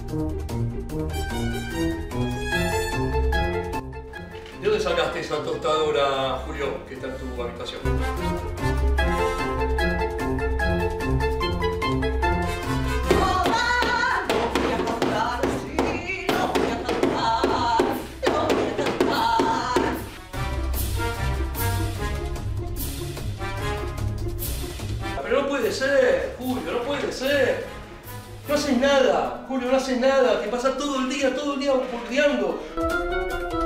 ¿De dónde sacaste esa tostadora, Julio, que está en tu habitación? Pero no puede ser, Julio, no puede ser. No haces nada, Julio, no haces nada. Te pasas todo el día burdeando.